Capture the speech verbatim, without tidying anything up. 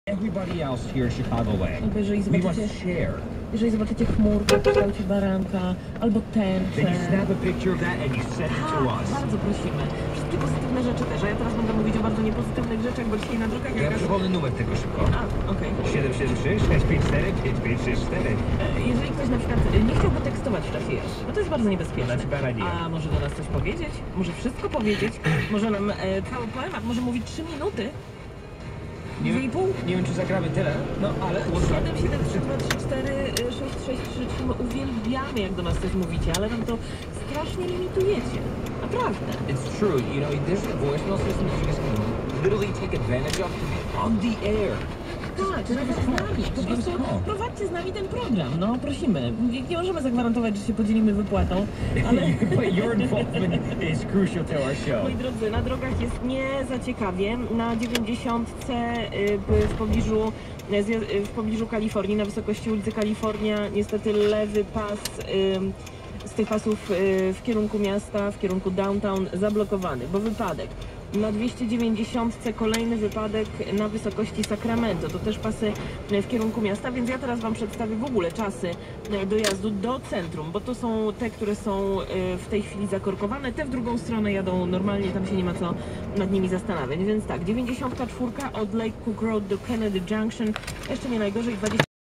everybody else here in Chicagoland. Albo jeżeli We must zobaczycie, share. jeżeli zobaczycie chmurkę w kształcie baranka, albo Then you tęczę. snap a picture of that and you send it to Tak, us. bardzo prosimy. Wszystkie pozytywne rzeczy też, a ja teraz będę mówić o bardzo niepozytywnych rzeczach, bo dzisiaj na drogach Ja jakaś... przypomnę numer tego szybko. A, okej. siedem siedem sześć sześć pięć cztery pięć pięć sześć cztery. E, Jeżeli ktoś na przykład e, nie chciałby tekstować w czasie jazdy, bo to jest bardzo niebezpieczne. That's a bad idea. A może do nas coś powiedzieć? Może wszystko powiedzieć? Może nam e, cały poemat? Może mówić trzy minuty? Nie, Dwie i pół? nie wiem, czy zagramy tyle, no ale... siedem siedem trzy dwa trzy cztery sześć sześć trzy trzy. My uwielbiamy, jak do nas coś mówicie, ale nam to strasznie limitujecie. Naprawdę. It's true, you know, there's a voicemail system that you guys can literally take advantage of on the air. Tak, nawet z nami. Po prostu prowadźcie z nami ten program, no prosimy. Nie, nie możemy zagwarantować, że się podzielimy wypłatą, ale... But your involvement is crucial to our show. Moi drodzy, na drogach jest nie za ciekawie. Na dziewięćdziesiątce y, w pobliżu, y, w pobliżu Kalifornii, na wysokości ulicy Kalifornia, niestety lewy pas y, z tych pasów y, w kierunku miasta, w kierunku downtown zablokowany, bo wypadek. Na dwieście dziewięćdziesiątce kolejny wypadek na wysokości Sacramento. To też pasy w kierunku miasta, więc ja teraz Wam przedstawię w ogóle czasy dojazdu do centrum, bo to są te, które są w tej chwili zakorkowane. Te w drugą stronę jadą normalnie, tam się nie ma co nad nimi zastanawiać. Więc tak, dziewięćdziesiątka cztery od Lake Cook Road do Kennedy Junction. Jeszcze nie najgorzej, dwadzieścia